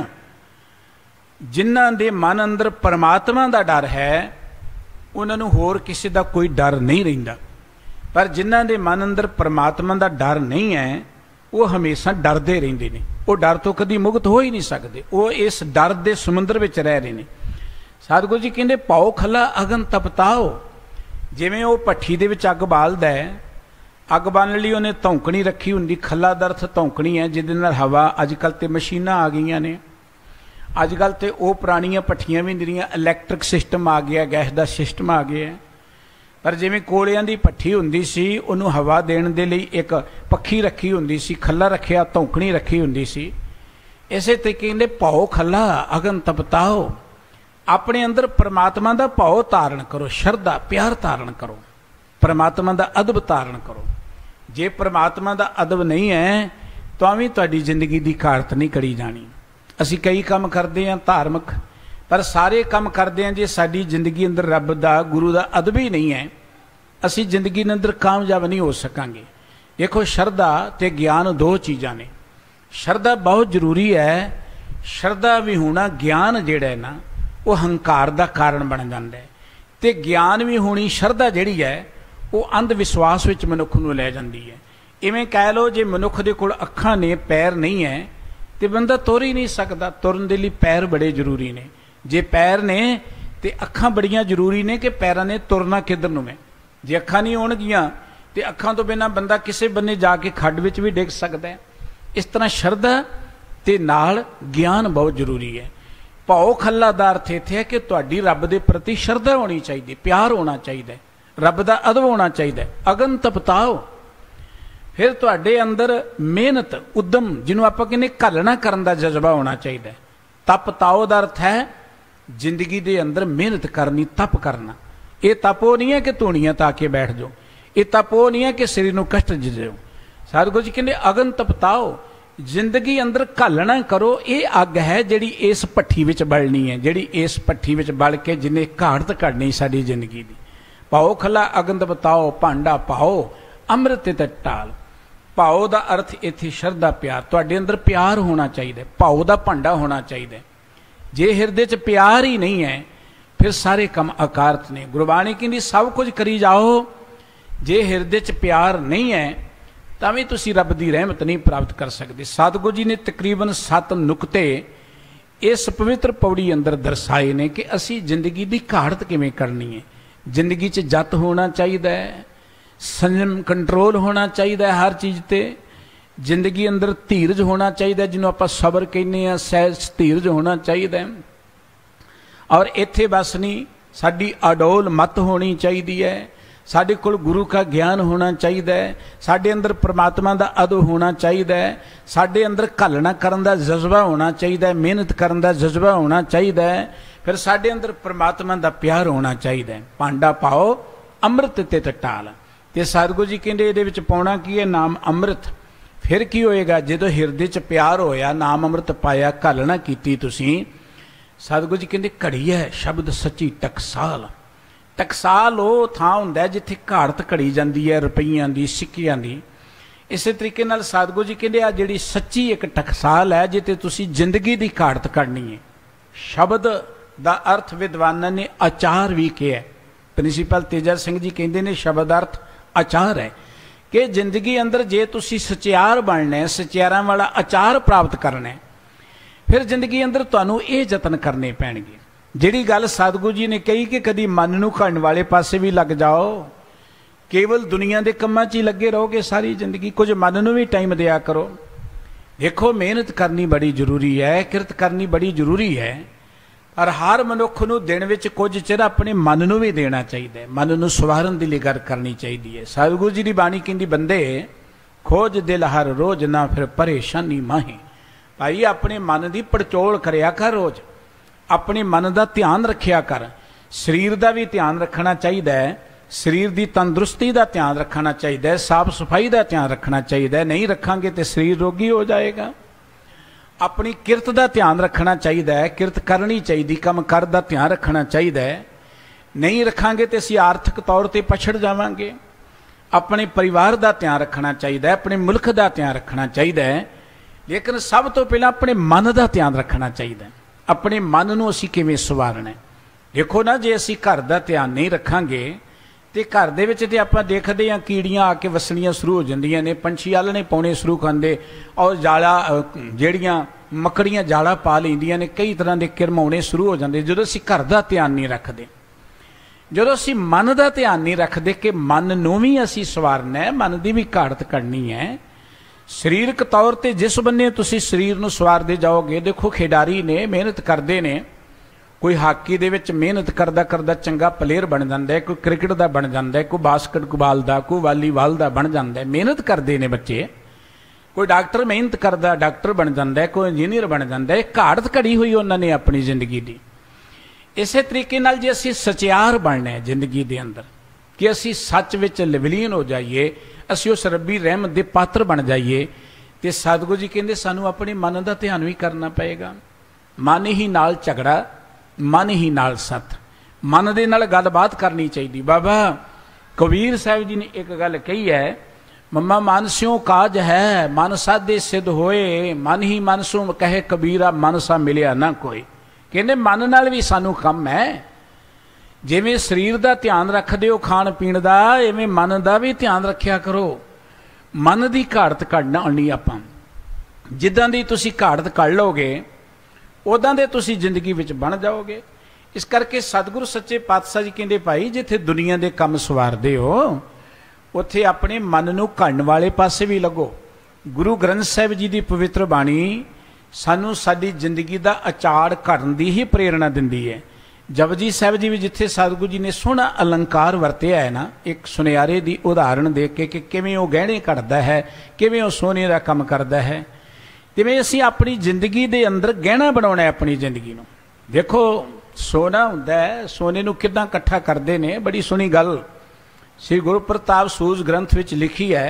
जिन्हां दे मन अंदर परमात्मा दा डर है, उन्हां नूं होर किसी दा कोई डर नहीं रहिंदा। पर जिन्हां दे मन अंदर परमात्मा दा डर नहीं है, वो हमेशा डरदे रहिंदे ने। वो डर तो कदी मुक्त हो ही नहीं सकते। वो इस डर दे समुंदर विच रह रहे ने। सतगुरू जी कहंदे भौ खला अगन तपताओ। जिवें वो भट्ठी दे विच अग बालदा है, अग बालण लई उहने धौंकणी रखी हुंदी। खला दा अर्थ धौंकणी है, जिहदे नाल हवा, अजकल ते मशीनां आ गईयां ने, अजकल तो वो पुरानियां भट्ठियां भी नहीं रहियां, इलैक्ट्रिक सिस्टम आ गया, गैस का सिस्टम आ गया। पर जिवें कोलियां दी भट्ठी हुंदी सी, उहनूं हवा देण दे लई एक पक्खी रखी हुंदी सी, खला रखिया, धौंकणी रखी हुंदी सी। इसे तरीके कहंदे भौ खला अगन तपताओ। अपने अंदर परमात्मा दा भौ धारण करो, शरधा प्यार धारण करो, परमात्मा दा अदब धारण करो। जे परमात्मा दा अदब नहीं है तो भी तुहाडी जिंदगी दी घाट नहीं करी जानी। असी कई काम करते हैं धार्मिक, पर सारे काम करते हैं जे साडी जिंदगी अंदर रब दा, गुरु दा अदब ही नहीं है, असी जिंदगी के अंदर कामयाब नहीं हो सकांगे। देखो शरधा ते ज्ञान दो चीज़ां ने। शरधा बहुत जरूरी है। शरधा भी होना, ज्ञान जिहड़ा है ना, वो हंकार दा कारण बन जाता है। ते ज्ञान भी होनी, शरधा जिहड़ी है वो अंध विश्वास विच मनुख नूं लै जांदी है। इवें कह लो जे मनुख दे कोल अखां ने, पैर नहीं है, तो बंदा तुर ही नहीं सकता। तुरन दे लई पैर बड़े जरूरी ने। जे पैर ने तो अखां बड़ियां जरूरी ने कि पैरां ने तुरना किधर नूं है। जे अखां नहीं होणगियां तो अखां तो बिना बंदा किसी बन्ने जाके खड्ड विच भी डिग सकता है। इस तरह शरधा ते नाल ज्ञान बहुत जरूरी है। भौ खला दा अर्थ इत्थे है कि तुहाडी रब दे प्रति शरधा होनी चाहिए, प्यार होना चाहिए, रब दा अदब होना चाहिए। अगन तपताओ। फिर तुहाडे अंदर मेहनत, उद्यम, जिन्होंने आपां कहने घालना करन दा जज्बा होना चाहिए। तप ताओ दा अर्थ है जिंदगी दे अंदर मेहनत करनी, तप करना। ये तप वो नहीं है कि धूणियां ताके बैठ जाओ, ये तप वो नहीं है कि शरीर नूं कष्ट दिओ। सतगुरू जी कहंदे अगन तपताओ। जिंदगी अंदर घालना करो। ये अग है जिहड़ी इस भट्ठी विच बलनी है, जिहड़ी इस भट्ठी विच बल के जिन्हें घाड़त करनी साडी जिंदगी दी। भाओ खला अगन तपताओ, भांडा पाओ अमृत ते टाल। भाव का अर्थ इत्थे शरधा प्यार। तुहाडे अंदर प्यार होना चाहिए, भाव का भांडा होना चाहिए। जे हिरदे च प्यार ही नहीं है फिर सारे काम अकारत ने। गुरबाणी कहंदी सब कुछ करी जाओ, जे हिरदे च प्यार नहीं है तां भी तुसीं रब की रहमत नहीं प्राप्त कर सकते। सतगुरू जी ने तकरीबन 7 नुकते इस पवित्र पौड़ी अंदर दर्शाए ने कि असी जिंदगी की घाड़त किवें करनी है। जिंदगी च जत होना चाहिए, संयम कंट्रोल होना चाहिए हर चीज़ ते। जिंदगी अंदर धीरज होना चाहिए, जिन्हों आप सबर कहने हैं, सहज धीरज होना चाहिए। और इत्थे बस नहीं, साडी अडोल मत होनी चाहिए है, साडे कोल गुरु का ज्ञान होना चाहिए, साडे अंदर परमात्मा का अदब होना चाहिए, साडे अंदर घलना करन दा जज्बा होना चाहिए, मेहनत करन दा जज्बा होना चाहिए, फिर साडे अंदर परमात्मा का प्यार होना चाहिए। भांडा पाओ अमृत ते टटाल, ते सतगुरु जी कहते इहदे विच पाउणा की है, नाम अमृत। फिर की होएगा जो हिरदे च प्यार होया, नाम अमृत पाया, घलना कीती तुसीं। सतगुरु जी कहते घड़ी है शब्द सच्ची टकसाल। टकसाल वो थां हुंदा जिथे घाड़त घड़ी जाती है रुपईयां दी, सिक्कियां दी। इस तरीके नाल सतगुरु जी कहते आ जिहड़ी सच्ची एक टकसाल है जिते तुसीं जिंदगी की घाड़त करनी है। शब्द दा अर्थ विद्वानां ने आचार भी किया। प्रिंसीपल तेजा सिंह जी कहते हैं शब्द अर्थ आचार है कि जिंदगी अंदर जे तुसीं सचियार बनना है, सचियारां वाला आचार प्राप्त करना है, फिर जिंदगी अंदर तुहानूं ये यतन करने पैणगे। जिहड़ी गल सतगुरु जी ने कही कि कदी मन नूं घड़न वाले पासे भी लग जाओ, केवल दुनिया के कम्मां च ही लगे रहोगे सारी जिंदगी, कुछ मन नूं भी टाइम दिया करो। देखो मेहनत करनी बड़ी जरूरी है, किरत करनी बड़ी जरूरी है, पर हर मनुख नूं दिन विच कुछ चिर अपने मन नूं भी देना चाहिए, मन नूं सवारन दी गल करनी चाहिए है। सतगुरु जी की बाणी कहती बंदे खोज दिल हर रोज ना फिर परेशानी माहे। भाई अपने मन की पड़चोल करया कर, रोज अपने मन का ध्यान रखिया कर, शरीर का भी ध्यान रखना चाहिए, शरीर की तंदुरुस्ती का ध्यान रखना चाहिए, साफ सफाई का ध्यान रखना चाहिए। नहीं रखांगे तो शरीर रोगी हो जाएगा। अपनी किरत का ध्यान रखना चाहिए, किरत करनी चाहिए, काम कर दा ध्यान रखना चाहिए। नहीं रखांगे तो असीं आर्थिक तौर पर पछड़ जावांगे। अपने परिवार का ध्यान रखना चाहिए, अपने मुल्क का ध्यान रखना चाहिए, लेकिन सब तो पहला अपने मन का ध्यान रखना चाहिए। अपने मन नूं असीं किवें सवारना है। देखो ना, जे असीं घर का ध्यान नहीं रखांगे तो घर दे विच ते आपां देखदे हां कीड़ियां आके वसणियां शुरू हो जांदियां ने, पंछी आलणे पाउणे शुरू करदे, और जाला जिहड़ियां मकड़ियां जाला पा लैंदियां ने, कई तरह के किरम आउणे शुरू हो जांदे जदों असीं घर का ध्यान नहीं रखते। जदों असीं मन का ध्यान नहीं रखते कि मन नूं भी असीं सवारना है, मन की भी घाड़त करनी है। शरीरक तौर पर जिस बन्ने तुसीं शरीर नूं सवारदे जाओगे, देखो खिडारी ने मेहनत करते ने, कोई हाकी दे विच मेहनत करदा करदा चंगा प्लेयर बन जाता है, कोई क्रिकेट का बन जाता है, कोई बास्केटबाल का, कोई वालीबाल का बन जाता है। मेहनत करते हैं बच्चे। कोई डॉक्टर मेहनत करता डॉक्टर बन जाता है, कोई इंजीनियर बन जाता है। घाड़त घड़ी हुई उन्होंने अपनी जिंदगी की। इस तरीके नाल जे असीं सचियार बनना है जिंदगी के अंदर, कि असीं सच विच लवलीन हो जाइए, असीं उस रब्बी रहमत दे पात्र बन जाइए, तो सतगुरु जी कहते सानू अपने मन का ध्यान भी करना पएगा। मन ही नाल झगड़ा, मन ही नाल सत, मन दे नाल गलबात करनी चाहिए। बाबा कबीर साहब जी ने एक गल कही है, मम्मा मन स्यों काज है, मन साधे सिद्ध होए, मन ही मन सो कहे कबीरा, मन सा मिलिया ना कोई। कहते मन नाल भी सानू कम है। जिवें शरीर का ध्यान रखते हो खाण पीण का, इवें मन का भी ध्यान रखिया करो। मन की घाड़त कढ़ना आनी आपां, जिद्दां दी तुसीं घाड़त कढ़ लोगे उदां दे तुसीं जिंदगी विच बन जाओगे। इस करके सतगुरु सच्चे पातशाह जी कहते भाई जिथे दुनिया के काम सवारदे हो, उत्थे अपने मन नूं घड़न वाले पासे भी लगो। गुरु ग्रंथ साहिब जी की पवित्र बाणी सानू साडी जिंदगी का आचार घड़न की ही प्रेरणा दिंदी है। जपजी साहिब जी भी जिथे सतगुरु जी ने सोहना अलंकार वरतिया है ना, एक सुनियारे की उदाहरण दे के कि किवें वो गहने घड़दा है, किवें वो सोने का काम करता है, तिवें असीं अपनी जिंदगी के अंदर गहना बनाउणा है अपनी जिंदगी नूं। देखो सोना हुंदा है, सोने नूं किदां इकट्ठा करदे ने, बड़ी सोहनी गल श्री गुरु प्रताप सूज ग्रंथ विच लिखी है।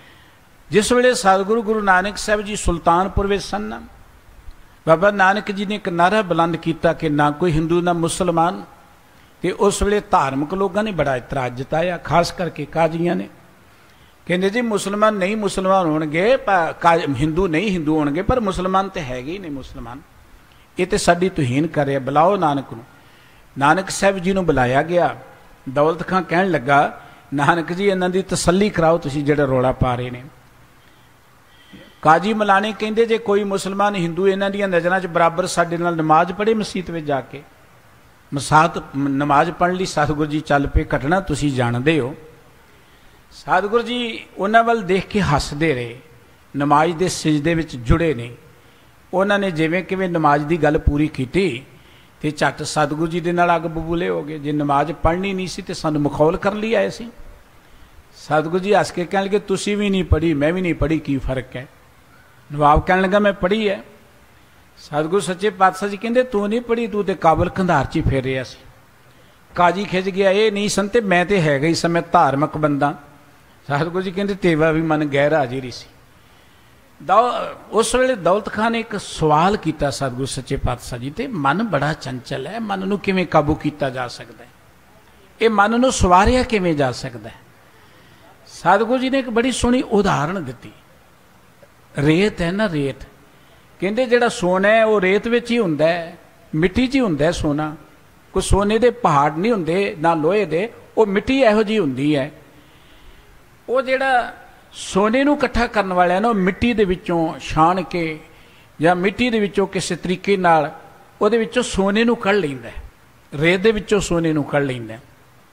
जिस वेले सतगुरु गुरु नानक साहिब जी सुल्तानपुर विच सन, बाबा नानक जी ने एक नारा बुलंद किया कि ना कोई हिंदू ना मुसलमान। तो उस वेले धार्मिक लोगों ने बड़ा इतराज जताया, खास करके काजियां ने। कहते जी मुसलमान नहीं मुसलमान होणगे, हिंदू नहीं हिंदू होणगे, पर मुसलमान तो है ही नहीं मुसलमान। ये तो साडी तुहीन कर रहे, बुलाओ नानक नूं। नानक साहिब जी नूं बुलाया गया। दौलत खां कहण लगा, नानक जी इन्हां दी तसल्ली कराओ, तुसीं जिहड़ा रौला पा रहे ने। काजी मलानी कहते जे कोई मुसलमान हिंदू इन्हां दी नज़रां च बराबर साडे नाल नमाज पढ़े मसीत में जाके, मसात नमाज पढ़न लई सतगुरु जी चल पे, घटना तुसीं जाणदे हो। सतगुरु जी उन्हां वल देख के हसदे रहे, नमाज दे सिजदे विच जुड़े ने। उन्होंने जिवें किवें नमाज की गल पूरी की तो झट सतगुरु जी दे नाल अग बबूले हो गए। जे नमाज पढ़नी नहीं सी तो सानू मखौल करन लई आए सी। सतगुरु जी हस के कहण लगे तुसीं भी नहीं पढ़ी, मैं भी नहीं पढ़ी, की फर्क है? नवाब कहण लगा मैं पढ़ी है। सतगुरु सच्चे पातशाह जी कहंदे तू नहीं पढ़ी, तू तो काबल कंधार च ही फिर रहा सी। काजी खिज गया, ये नहीं सन ते मैं तो है ही सा, मैं धार्मिक बंदा। सतगुरु जी कहंदे तेरा भी मन गैर हाजिरी सी। उस वेले दौलत खान ने एक सवाल किया सतगुरु सच्चे पातशाह जी ते, मन बड़ा चंचल है, मन नूं किवें काबू किया जा सकता है, ये मन नूं सवारिया किवें जा सकता है? सतगुरु जी ने एक बड़ी सोहनी उदाहरण दी। रेत है ना, रेत कहंदे जिहड़ा सोना है वो रेत विच ही हुंदा है, मिट्टी 'च ही हुंदा है सोना। कोई सोने दे पहाड़ नहीं हुंदे ना लोहे दे, वो मिट्टी इहो जी हुंदी है। वो जिहड़ा सोने नूं इकट्ठा करन वाला ना, मिट्टी दे विचों छाण के या मिट्टी दे विचों किसी तरीके नाल उहदे विचों सोने नूं कढ लैंदा है, रेत दे विचों सोने नूं कढ लैंदा है।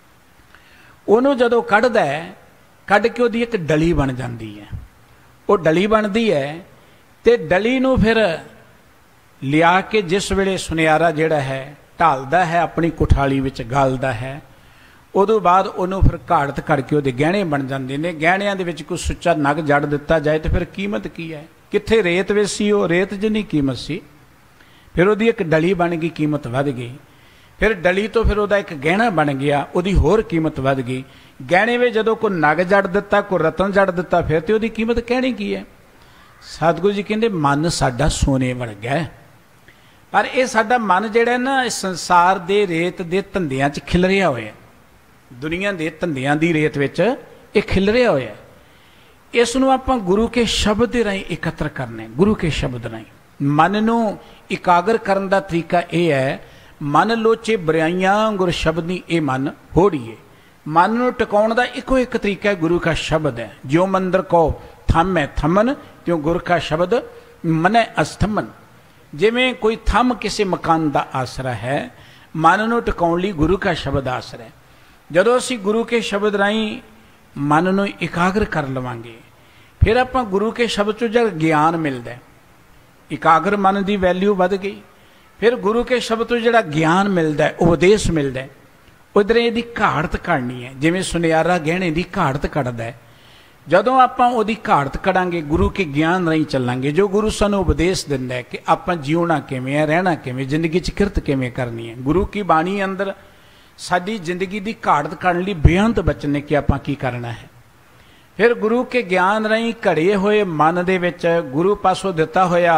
उहनूं जदों कढदा है, कढ के उहदी एक डली बन जांदी है। वो डली बनदी है ते डली नूं फिर लिया के जिस वेले सुनियारा जिहड़ा है ढालदा है, अपनी कुठाली विच गालदा है, उदों बाद उन्हों फिर घाड़त करके उहदे गहणे बन जाते हैं। गहणियां दे विच कोई सुच्चा नग जड़ दिता जाए तो फिर कीमत की है? कित्थे रेत विच सी, वो रेत जिन्नी कीमत सी। फिर उहदी एक डली बन गई, कीमत वध गई। फिर डली तो फिर उहदा एक गहना बन गया, उहदी होर कीमत वध गई। गहणे में जदों कोई नग जड़ दिता, कोई रतन जड़ दिता, फिर तो उहदी कीमत कहनी की है? सतगुरु जी कहंदे मन साडा सोने वर्गा है, पर यह साडा मन जिहड़ा ना इस संसार दे रेत दे धंधियां च खिलरिया होया, दुनिया के धंधियां की रेत विच ये खिलरिया होया। इसनूं आपां गुरु के शब्द दे राहीं एकत्र करने, गुरु के शब्द राहीं मन नूं इकागर करन दा तरीका यह है, मन लोचे बुराइयां गुर शब्दनी ए मन होड़िए। मन नूं टिकाउण दा इको एक तरीका है, गुरु का शब्द है। ज्यों मंदिर को थम है थमन, त्यों गुर का शब्द मन है अस्थमन। जिवें कोई थम किसी मकान का आसरा है, मन नूं टिकाउण लई गुरु का शब्द आसरा है। जदों असीं गुरु के शब्द राहीं मन नूं इकागर कर लवांगे, फिर आपां गुरु के शब्द चों जद ज्ञान मिलदा है, इकागर मन की वैल्यू वध गई। फिर गुरु के शब्द तो जिहड़ा ज्ञान मिलता है, उपदेश मिलता है, उधर इहदी घाड़त कढ़नी है। जिवें सुनियारा गहणे की घाड़त कढ़दा है, जदों आपां उहदी घाड़त कढ़ांगे, गुरु के ज्ञान राहीं चलांगे, जो गुरु सानूं उपदेश दिंदा है कि आपां जीवना किवें है, रहना किवें, जिंदगी च किरत किवें करनी है। गुरु की बाणी अंदर साडी जिंदगी की घाड़त कढ़न लई बेअंत बचन ने कि आपां की करना है। फिर गुरु के ज्ञान राहीं घड़े हुए मन दे विच गुरु पासों दिता होया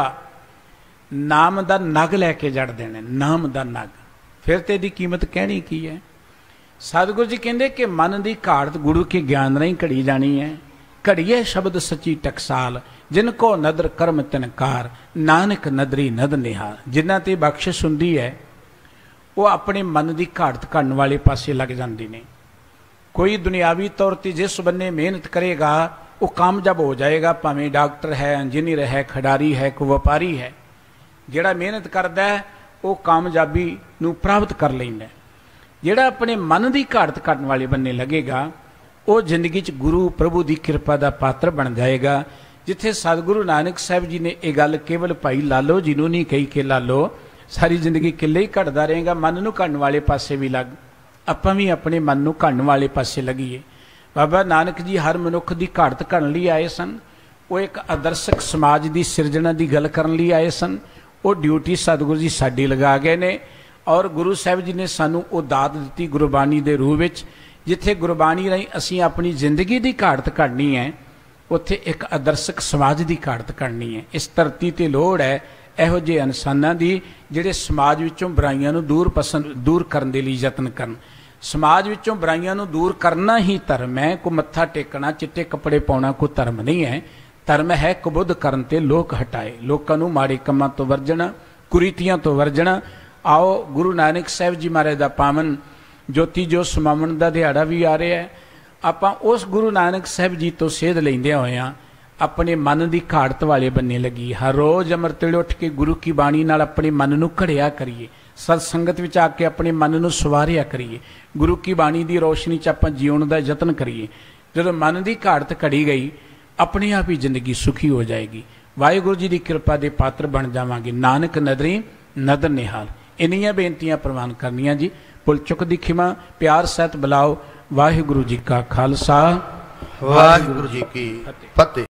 नाम दा नग लैके जड़ देने, नाम दा नग, फिर तो इहदी कीमत कहनी की है? सतगुरु जी कहंदे कि मन की घाड़त गुरु के ज्ञान राहीं घड़ी जानी है। घड़िए शब्द सची टकसाल, जिनको नदर कर्म तिनकार, नानक नदरी नद निहार। जिन्हां ते बख्शिश हुंदी है वो अपने मन की घाड़त घड़न वाले पासे लग जाते हैं। कोई दुनियावी तौर पर जिस बन्ने मेहनत करेगा वो कामयाब हो जाएगा, भावें डॉक्टर है, इंजीनियर है, खिडारी है, कोई व्यापारी है। जिहड़ा मेहनत करता है वो कामयाबी नूं प्राप्त कर लैंदा। जिहड़ा अपने मन की घाड़त घड़न वाले बन्ने लगेगा वो जिंदगी च गुरु प्रभु की कृपा का पात्र बन जाएगा। जिथे सतगुरु नानक साहब जी ने यह गल केवल भाई लालो जी नूं नहीं कही कि लालो सारी जिंदगी किले ही घटदा रहेगा, मन नूं घड़न वाले पासे भी लग, आपां भी अपने मन नूं घड़न वाले पासे लगीए। बाबा नानक जी हर मनुख की घाड़त घड़न लई आए सन। वो एक आदर्शक समाज की सिरजना की गल करन लई आए सन। वो ड्यूटी सतगुरु जी साडी लगा गए ने और गुरु साहब जी ने सानू वो दात दी गुरबाणी के रूप में, जिथे गुरबाणी राहीं असीं अपनी जिंदगी की घाड़त घड़नी है, उत्थे एक आदर्शक समाज की घाड़त घड़नी है। इस धरती ते लोड़ है इहो जिहे इंसानां दी जिहड़े समाज विचों बुराइयां नूं दूर करन दे लई यतन करन। समाज विचों बुराइयां नूं दूर करना ही धर्म है। कोई मत्था टेकना, चिट्टे कपड़े पाउणा कोई धर्म नहीं है। धर्म है कबुद्ध करन ते लोक हटाए, लोकां नूं माड़े कम्मां तो वर्जना, कुरीतियां तो वर्जना। आओ गुरु नानक साहब जी महाराज दा पावन ज्योति जो समावन दा दिहाड़ा भी आ रहा है। आपां उस गुरु नानक साहब जी तो सेध लैंदियां होइआं अपने मन की घाड़त वाले बन्ने लगी। हर रोज अमृत वेले उठ के गुरु की बाणी नाल अपने मन नूं घड़िया करिए, सत्संगत विच आके अपने मन नूं सवारिया करिए, गुरु की बाणी की रोशनी च आपां जीवन का यतन करिए। जदों मन की घाड़त घड़ी गई अपने आप ही जिंदगी सुखी हो जाएगी। वाहिगुरू जी की कृपा के पात्र बन जावांगे। नानक नदरी नदर निहाल। इन्नियां बेनतियां प्रवान करनियां जी। भुल चुक दी खिमा प्यार सहित बुलाओ। वाहिगुरू जी का खालसा, वाहिगुरू जी की फतेह।